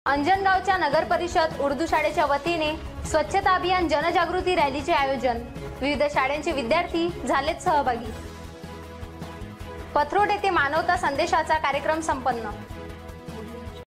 अंजनगावच्या नगर परिषद उर्दू शाळेच्या वतीने स्वच्छता अभियान जनजागृती रॅलीचे आयोजन। विविध शाळांचे विद्यार्थी झालेत सहभागी। पथरोड येथे मानवता संदेशाचा कार्यक्रम संपन्न।